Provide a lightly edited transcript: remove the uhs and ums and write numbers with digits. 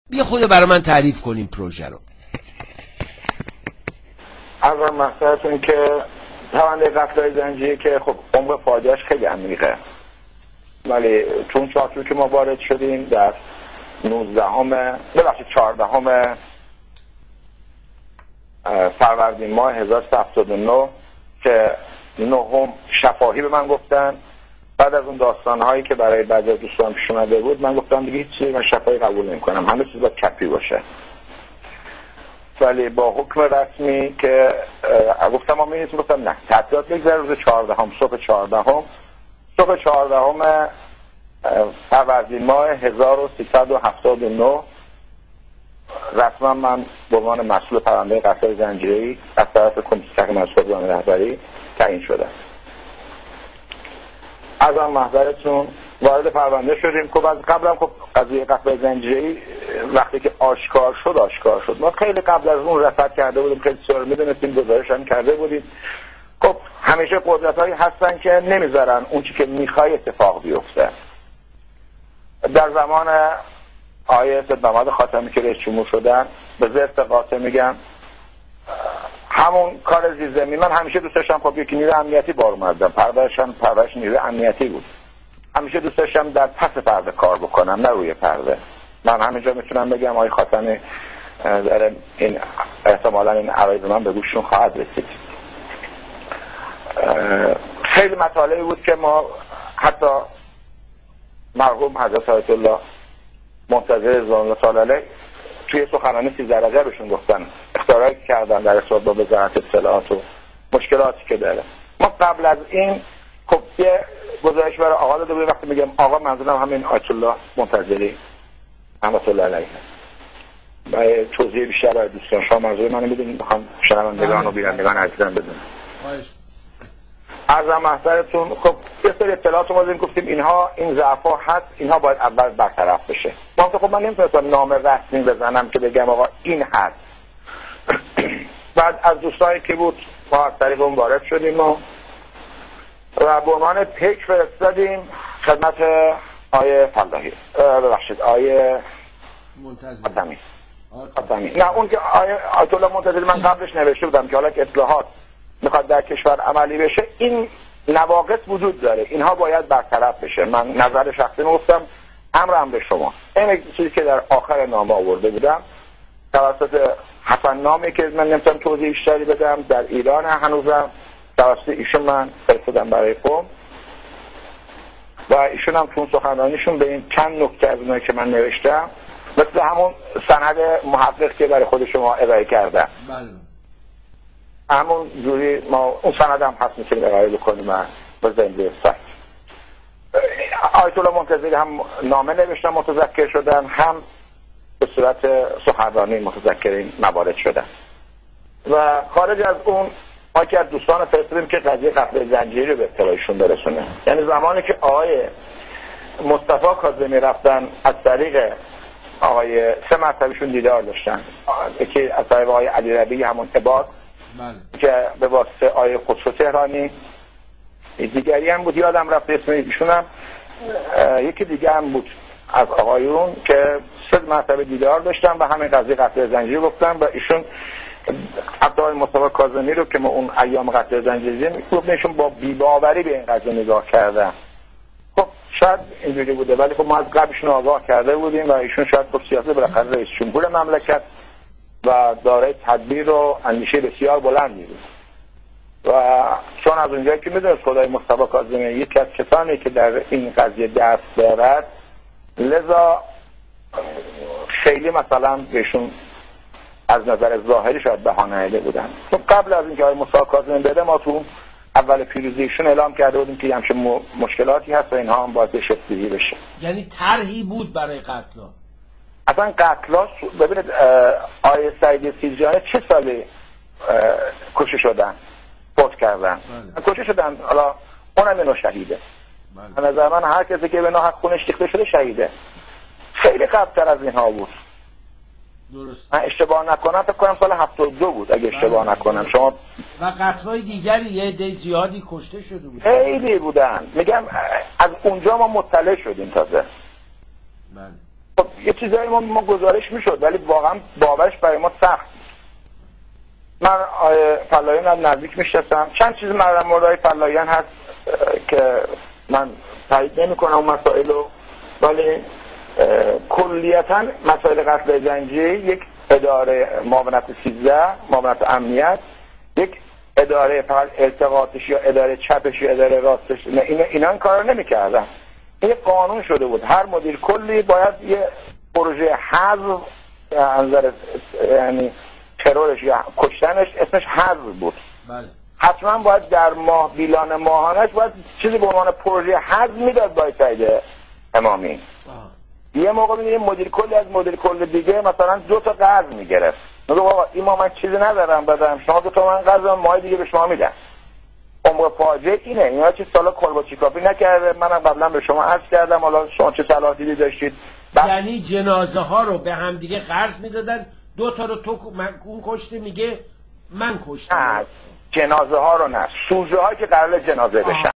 یه خود برای من تعریف کنیم پروژه رو. اول مسئلتون که پرونده قتل‌های زنجیری که خب عمق فاجعه‌اش خیلی عمیقه، ولی چون چارچوبی که ما وارد شدیم در 14 فروردین ماه 1379 که 9 شفاهی به من گفتن. بعد از اون داستان‌هایی که برای بعضی از دوستان پیش اومده بود، من گفتم دیگه هیچ چیزی من شفاهی قبول نمی‌کنم، همه چیز باید کپی باشه. ولی با حکم رسمی که گفتم ما می‌رسیم، گفتم نه تعطیلات بگذره روز 14 صبح 14 فروردین ماه 1379 رسما من به عنوان مسئول پرونده قتل زنجیری از طرف کمیته تحقیق مسئولان رهبری تعیین شدم. از آن محضرتون وارد پرونده شدیم. خب از قبل هم خب قضیه قتل زنجیری وقتی که آشکار شد ما خیلی قبل از اون رصد کرده بودیم، خیلی سوال میدونستیم، گزارش هم کرده بودیم. خب همیشه قدرت‌هایی هستن که نمیذارن اون چی که میخوای اتفاق بیفته. در زمان آیه سید محمد خاتمی که رئیس جمهور شدن، به ضد قاطع میگم، همون کار زیرزمینی من همیشه دوست داشتم. خب یکی نیروی امنیتی بار اومدم، پرورش نیروی امنیتی بود. همیشه دوست داشتم در پس پرده کار بکنم، نه روی پرده. من همینجا میتونم بگم آقای خاتمی در این احتمالاً این عرایض من به گوششون خواهد رسید. خیلی مطالبی بود که ما حتی مرحوم حضرت آیت الله منتظر رضوان الله تعالی علیه توی سخنرانی 13 درجه بهشون گفتن اختراعی کردن در ارتباط با وزارت اطلاعات و مشکلاتی که داره. ما قبل از این خب یه گزارش برای آقا داده بودیم. وقتی میگم آقا منظورم همین آیت الله منتظری رحمت الله علیه. برای توضیح بیشتر برای دوستان شما منظور منو میدونید، میخوام شنوندگان و بینندگان عزیزم بدونن. عرض محضرتون خب یه سری اطلاعات ما دادیم، گفتیم این ضعف‌ها هست، اینها باید اول برطرف بشه. خب من نمیتونستم نام رسمی بزنم که بگم آقا این هست. بعد از دوستانی که بود ما از طریق اون وارد شدیم و به عنوان پیک فرستادیم خدمت آیه فلاحی، ببخشید آیه خاتمی. نه اون که آیت الله منتظری من قبلش نوشته بودم که حالا که اصلاحات میخواد در کشور عملی بشه، این نواقص وجود داره، اینها باید برطرف بشه. من نظر شخصی گفتم، امرم به شما. این چیزی که در آخر نامه آورده بودم توسط حسن نامی که من نمیتونم توضیح بیشتری بدم، در ایران هنوزم توسط ایشون من فرستادم برای قم و ایشون هم چون سخنرانیشون به این چند نکته از اونایی که من نوشتم مثل همون سند محقق که برای خود شما ارائه کردم، همون جوری ما اون سند هم هست میتونیم ارائه بکنیم و بزنیم سایت. آیت الله منتظری هم نامه نوشتن متذکر شدن، هم به صورت سخنرانی متذکر این موارد شدن. و خارج از اون ما که از دوستان فرستادیم که قضیه قتل زنجیری رو به اطلاعشون برسونه. یعنی زمانی که آقای مصطفی کاظمی رفتن از طریق آقای 3 مرتبهشون دیدار داشتن، یکی از طریق آقای علی ربیعی همون عباد که به واسطه آقای خسرو تهرانی، دیگری هم بود یادم رفت اسم ایشون هم، یکی دیگه هم بود از آقایون که 3 مرتبه دیدار داشتن و همین قضیه قتل زنجیری گفتن. و ایشون حتی آقای مصطفی کاظمی رو که ما اون ایام قتل زنجیری گفتن ایشون با بی‌باوری به این قضیه نگاه کردن. خب شاید اینجوری بوده، ولی خب ما از قبلشون آگاه کرده بودیم و ایشون شاید خب سیاست بالاخره رئیس جمهور مملکت و دارای تدبیر و اندیشه بسیار بلندی بود. و چون از اونجایی که میدونست خدای مصطفی کاظمی یکی از کسانی که در این قضیه دست دارد، لذا خیلی مثلا بهشون از نظر ظاهری شاید بهانه ایده بودن. چون قبل از اینکه آقای مصطفی کاظمی بده ما تو اول پیروزیشون اعلام کرده بودیم که همچین مشکلاتی هست و اینها هم باید شکلی بشه. یعنی طرحی بود برای قتلا. اصلا قتلا ببینید آقای سعید سیرجانی چه سالی کشته شدن، فوت کردن، کشته شدن، حالا اونم اینو شهیده. به نظر من هر کسی که به ناحق خونش ریخته شده شهیده. خیلی قبل‌تر از اینها بود. درست. من اشتباه نکنم فکر کنم سال 72 بود اگه اشتباه نکنم. شما و قتل‌های دیگری یه عده زیادی کشته شده بود. خیلی بودن. میگم از اونجا ما مطلع شدیم تازه. خب یه چیزایی ما گزارش میشد ولی واقعا باورش برای ما سخت. من فلایان از نزدیک میشناسم، چند چیز موردهای فلایان هست که من تایید نمی کنم اون مسائل رو، ولی کلیتا مسائل قتل جنگی یک اداره معاونت 13 معاونت امنیت، یک اداره فقط التقاطش یا اداره چپش یا اداره راستش، اینا این کار رو نمی کردن. این قانون شده بود هر مدیر کلی باید یه پروژه حذف انظر یعنی ترورش یا کشتنش اسمش حذف بود. بله. حتما باید در ماه بیلان ماهانش باید چیزی به عنوان پروژه حذف میداد با سعید امامی. یه موقع می‌بینیم مدیر کلی از مدیر کل دیگه مثلا 2 تا قرض میگرفت، میگه آقا این ما من چیزی ندارم بدم شما 2 تا من قرضم ماه دیگه به شما میدم. عمر فاجعه اینه، اینا چه سالا کلباچی کافی نکرده. منم قبلا به شما عرض کردم حالا شما چه صلاحیتی داشتید. یعنی جنازه ها رو به هم دیگه قرض میدادن، 2 تا رو تو اون کشته میگه من کشتم. جنازه ها رو نه، سوژه هایی که قرار جنازه بشن.